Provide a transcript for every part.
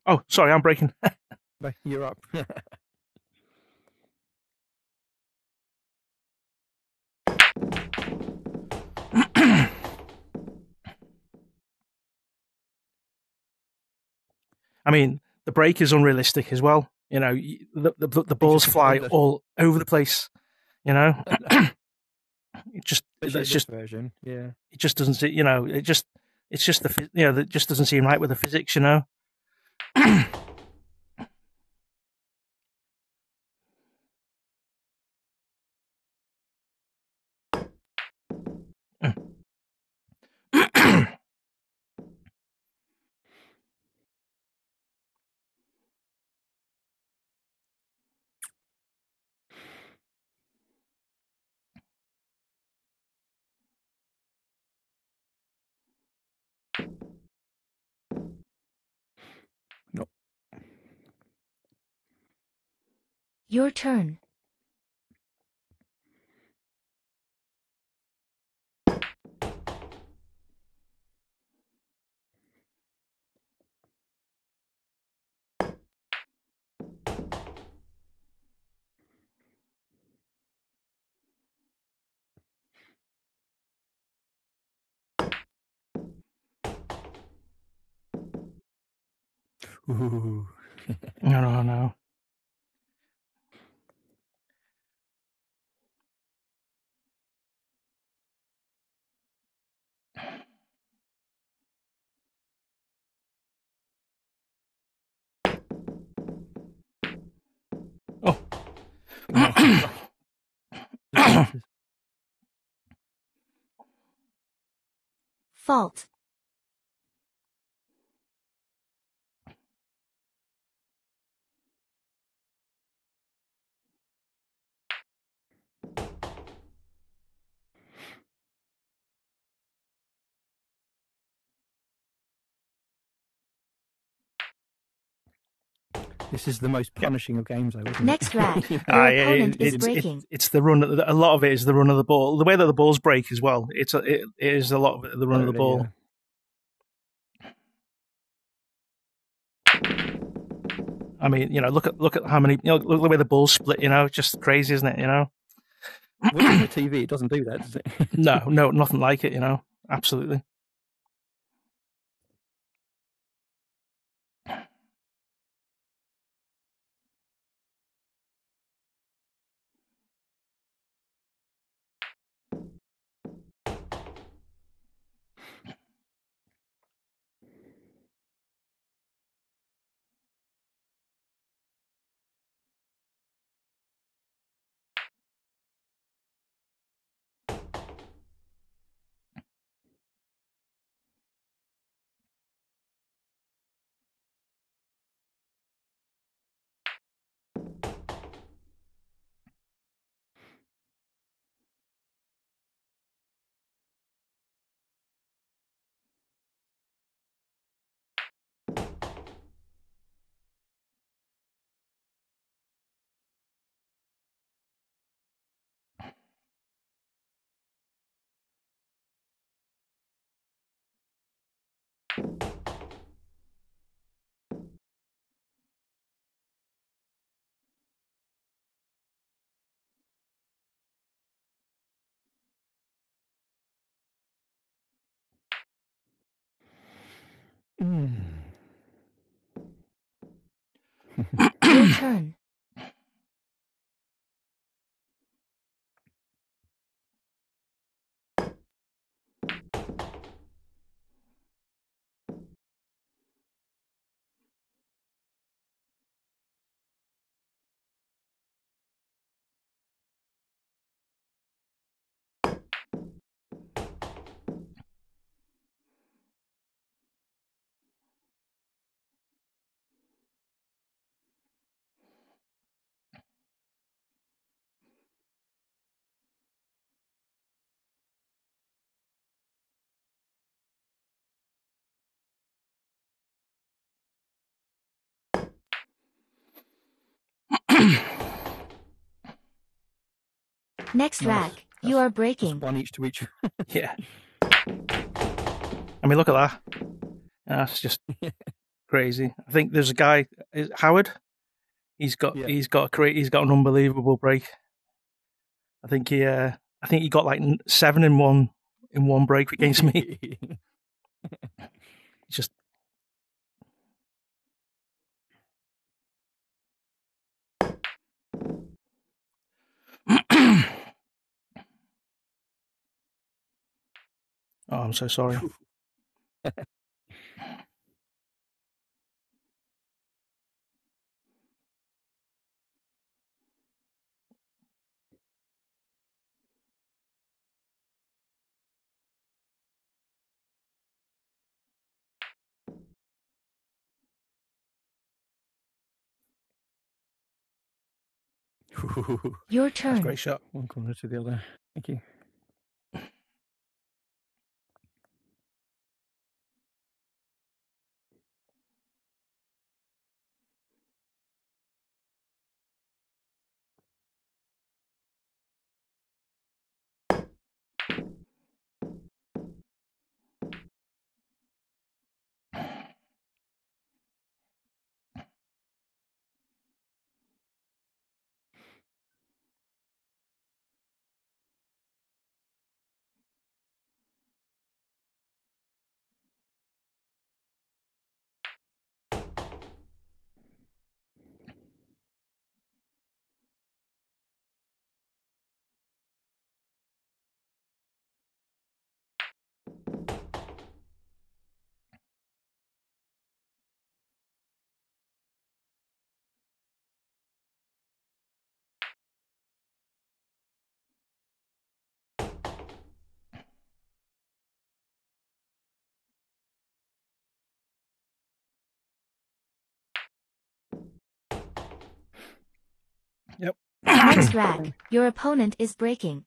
Oh, sorry, I'm breaking. No, you're up. I mean, the break is unrealistic as well. You know, the balls fly all over the place. You know, Especially this version, yeah. It just doesn't see. You know, it's just it just doesn't seem right with the physics. You know. No. Your turn. Ooh. No. Oh. Fault. This is the most punishing of games, though, isn't Next it? rack. Your opponent is breaking. It's the run. A lot of it is the run of the ball. The way that the balls break as well. It is a lot of the run of the ball. Yeah. I mean, you know, look at how many. You know, look at the way the balls split. You know, it's just crazy, isn't it? You know. Watching the TV, it doesn't do that, does it? No, nothing like it. You know, absolutely. Your turn. Next rack. You are breaking. One each to each. Yeah. I mean, look at that. That's just crazy. I think there's a guy, Howard. He's got an unbelievable break. I think he got like 7 in one break against me. Just oh, I'm so sorry. Your That's a turn. great shot. One corner to the other. Thank you. Yep. Next rack, your opponent is breaking.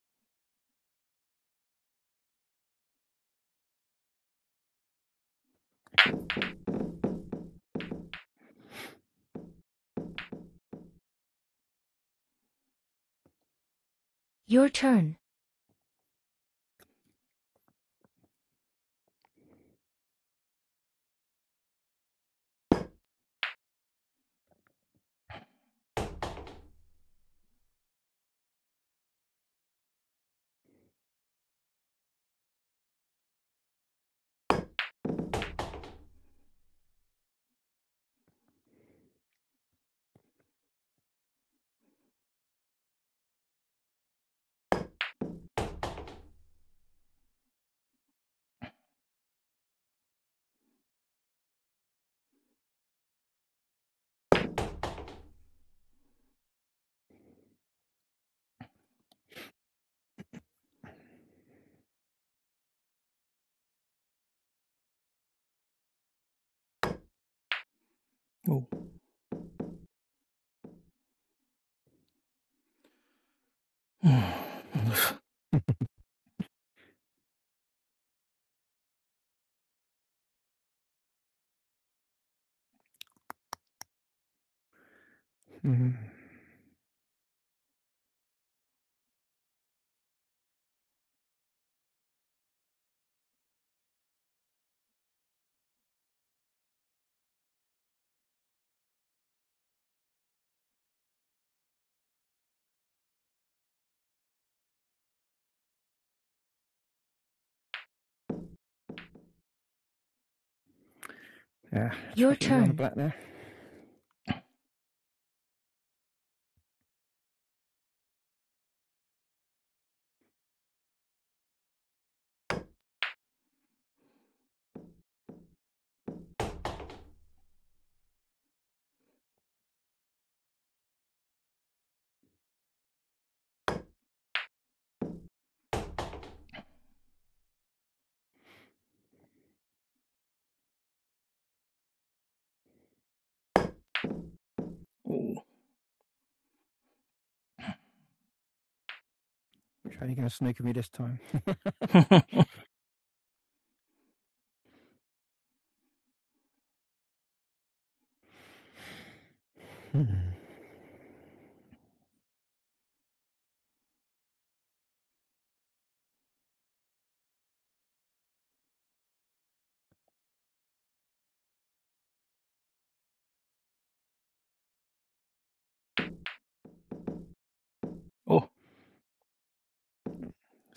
Your turn. Oh. Mhm. Yeah. Your traffic on the turn. black there. Oh. Which are you going to snooker me this time? Hmm.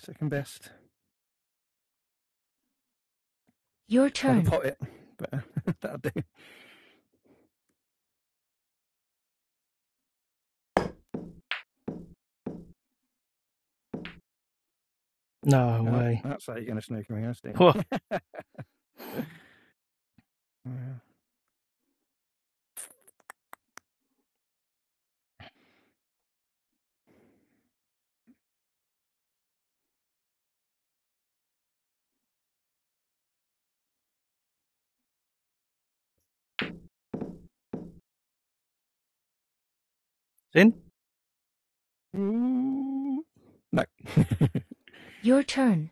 Second best. Your I'd turn. pot it, but that'll do. No way. That's how you're going to snooker me, Steve. What? Yeah. In? Ooh. No. Your turn.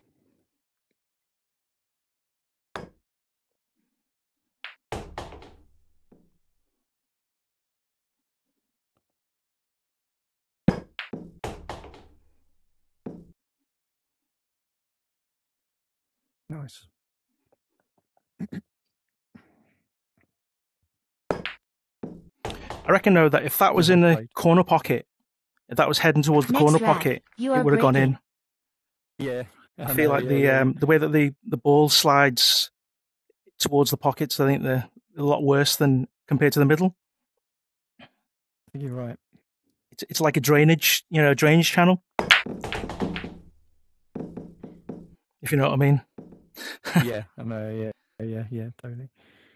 Nice. I reckon though that if that was in the corner pocket, if that was heading towards the Next corner rack, pocket, you it are would have gone in. Yeah. I feel like the way that the ball slides towards the pockets, I think they're a lot worse than compared to the middle. I think you're right. It's like a drainage channel. If you know what I mean. Yeah, I know. Yeah, totally.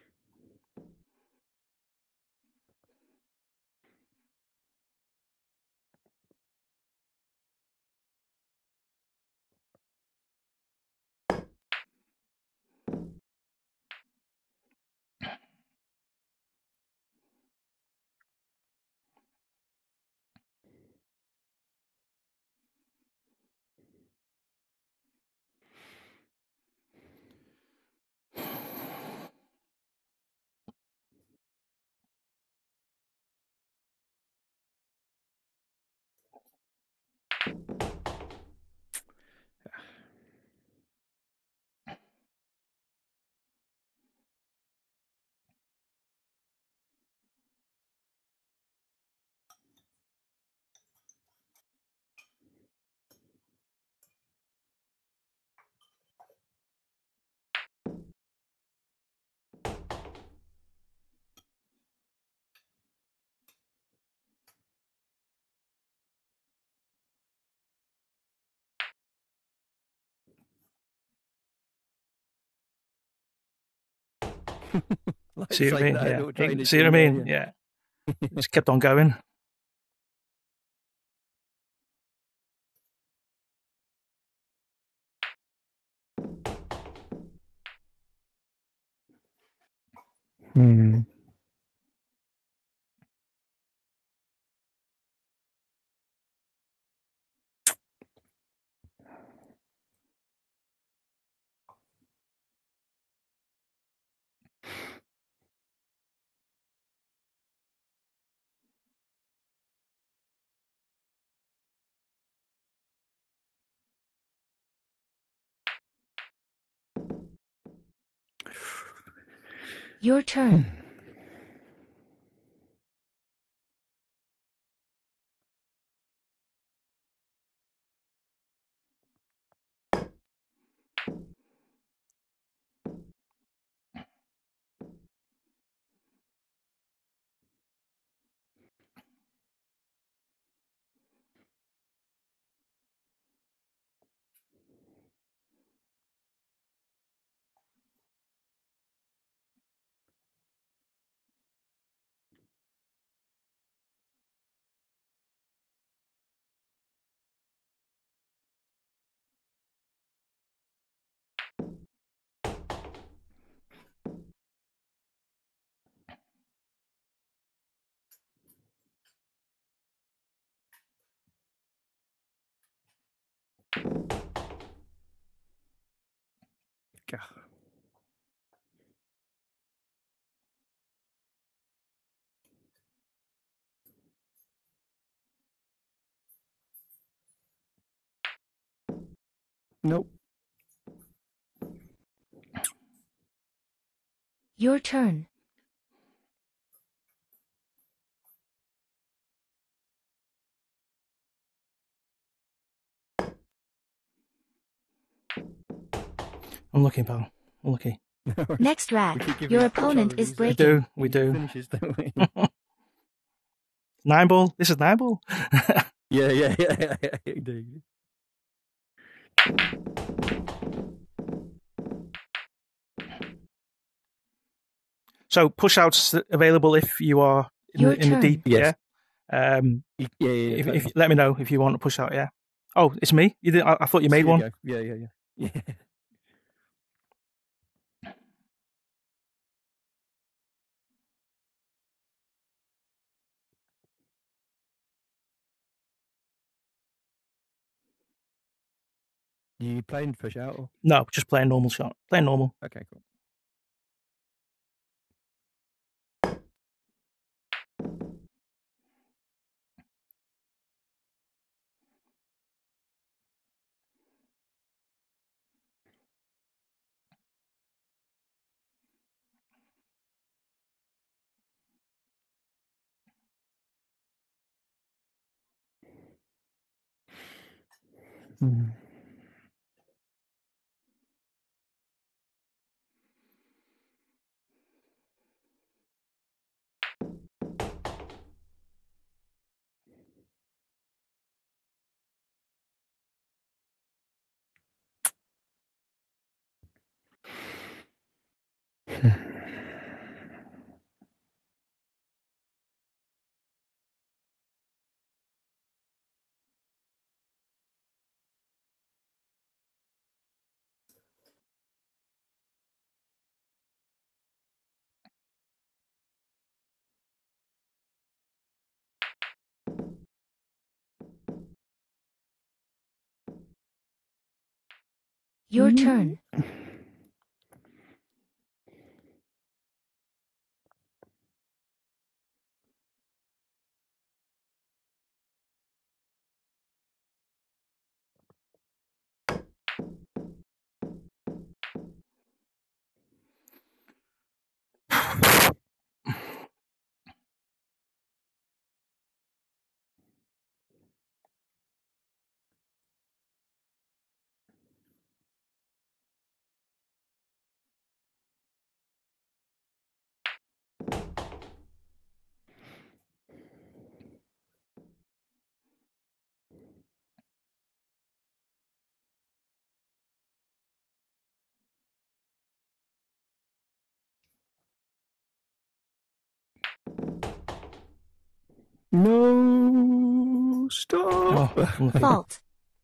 Like See what I saying mean? that, Yeah. little drainage See what I thing, mean? Yeah. Just kept on going. Hmm. Your turn. God. Nope. Your turn. I'm looking, pal. I'm looking. Next We rack. keep giving Your out control opponent of is these, breaking. We do. Finishes, don't we? 9-ball. This is 9-ball. yeah. Indeed. So push outs available if you are in Your the turn. deep. Yes. Yeah. Yeah. If let me know if you want to push out. Yeah. Oh, it's me. You did. I thought you made one. Yeah. You playing push out? Or? No, just play a normal shot. Play normal. Okay, cool. Mm. Your turn. No, stop. Oh, unlucky. Fault.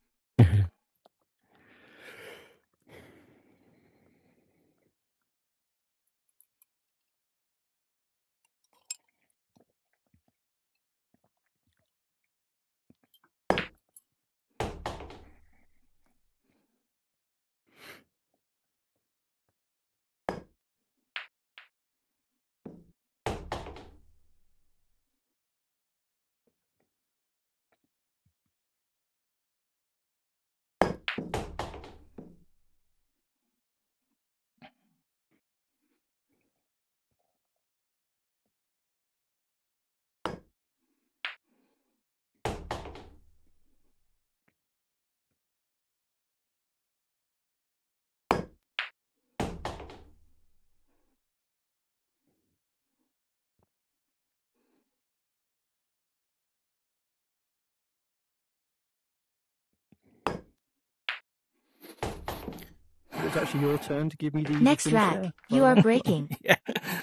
It's actually your turn to give me the Next finish rack. there. You are breaking. Yeah.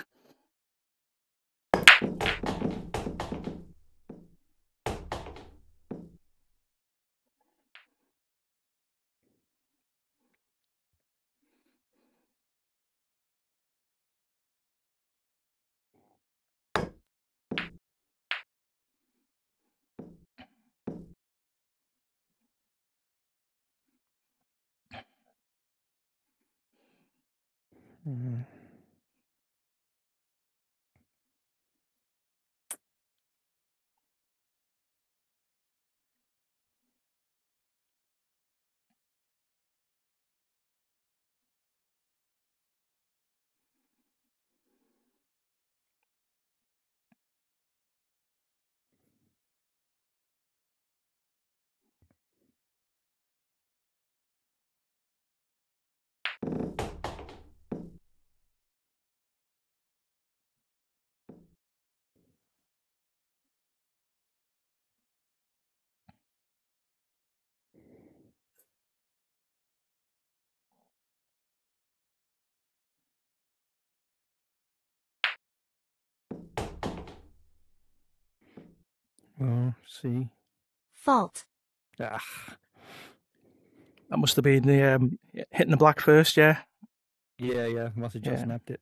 Mm. Oh, see. Fault. Ah. That must have been the hitting the black first, yeah. Yeah. Must have just snapped it.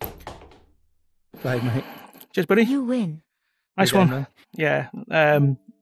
Go ahead, mate. Cheers, buddy. You win. Nice Good game, one. man. Yeah.